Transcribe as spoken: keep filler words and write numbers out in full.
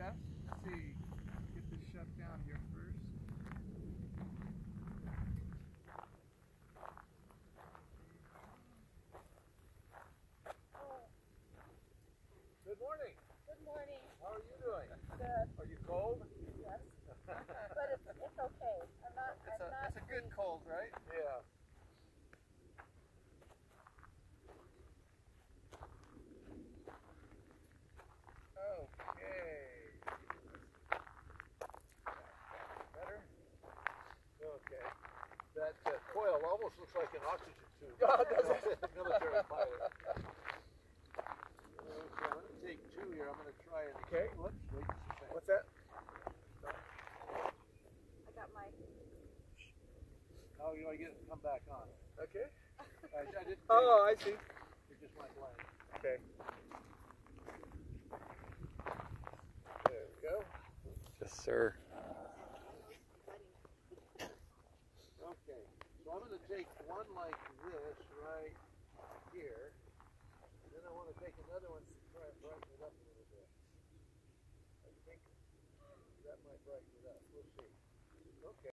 steps. Let's see. Get this shut down here first. Good morning. Good morning. How are you doing? Good. Are you cold? Yes. But it's, it's okay. I'm not. It's I'm a, not it's a good cold, right? Yeah. Okay. Better? Okay. That uh, coil almost looks like an oxygen tube. Oh, does it? Military pilot. Okay, I'm going to take two here. I'm going to try it. Okay. Whoops, wait just a second. What's that? I got my. How do I get it to come back on? Okay. I, I didn't. Oh, I see. It just went blank. Okay. There we go. Yes, sir. Okay. So I'm going to take one like this right here. Then I want to take another one to try and brighten it up a little bit. I think that might brighten it up. We'll see. Okay.